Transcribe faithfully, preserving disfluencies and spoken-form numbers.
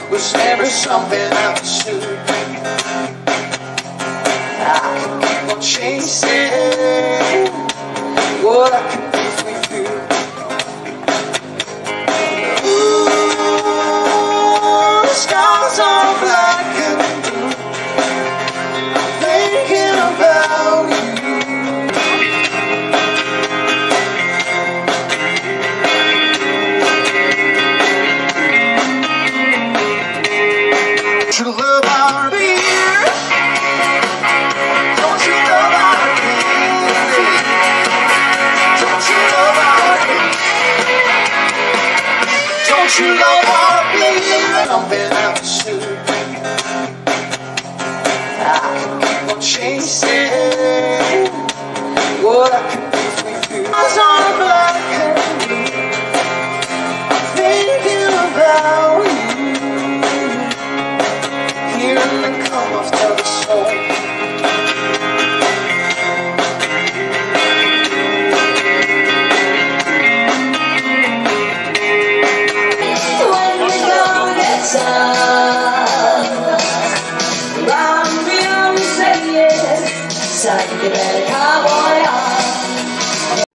was never something I pursued. I could keep on chasing what I could do with you. Ooh, the skies are black and blue. I'm thinking about you. Don't you love our beer? Don't you love our beer? Don't you love our beer? Don't you love our beer? Something I pursued. I could keep on chasing what I could do with you. Eyes are black and blue. I'm thinking about you. Hearing the come of the soul. When we go get some, I'm beyond saying, so you better